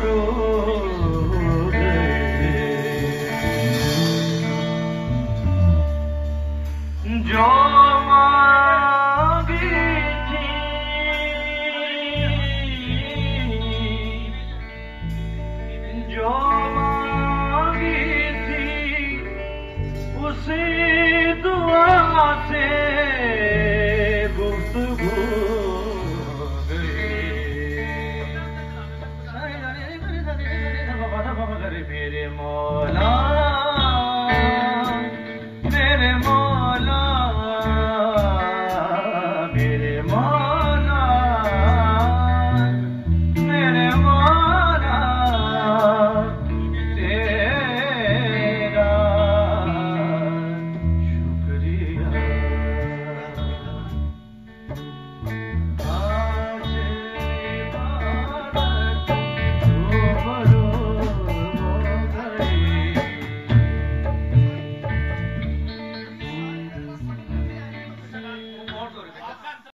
रो गए। जो मांगी थी जो मांगी थी उसी दुआ से गुफ्तगू गई। मेरे मौला